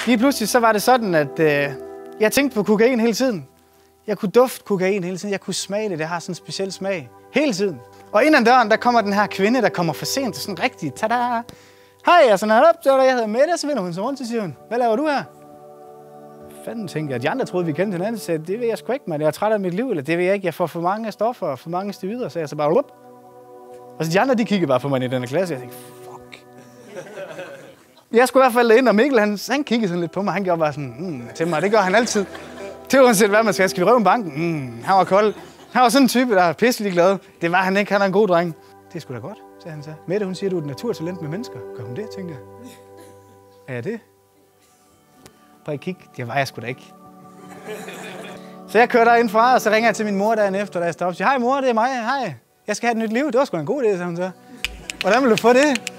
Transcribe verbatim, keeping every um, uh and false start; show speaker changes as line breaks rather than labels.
Lige pludselig så var det sådan, at øh, jeg tænkte på kokain hele tiden. Jeg kunne dufte kokain hele tiden. Jeg kunne smage det. Det har sådan en speciel smag. Hele tiden. Og ind ad døren, der kommer den her kvinde, der kommer for sent. Det er sådan rigtig, tada! Hej, jeg er sådan her op, så jeg hedder Mette, så vender hun sig rundt til, siger hun, hvad laver du her? Fanden tænker jeg, de andre troede, vi kendte hinanden, så det ved jeg sgu ikke, man. Jeg er træt af mit liv, eller det ved jeg ikke. Jeg får for mange stoffer og for mange steroider, så jeg så bare, lup. Og så de andre, de kiggede bare på mig i den her klasse, og jeg tænkte, fuck. Jeg skulle i hvert fald ind, og Mikkel, han, han kiggede sådan lidt på mig. Han gjorde bare sådan, mm, til mig, det gør han altid. Det var uanset hvad man skal. Skal vi røve banken? Mm, han var kold. Han var sådan en type, der er pisselig glad. Det var han ikke, han er en god dreng. Det er sgu da godt, sagde han så. Mette, hun siger, du er et naturtalent med mennesker. Gør hun det, tænkte jeg. Er jeg det? Prøv at kigge. Det var jeg sgu da ikke. Så jeg kører derind fra, og så ringer jeg til min mor dagen efter, da jeg stopper. Hej mor, det er mig. Hej. Jeg skal have et nyt liv. Det var sgu da en god idé, sagde hun så. Hvordan vil du få det?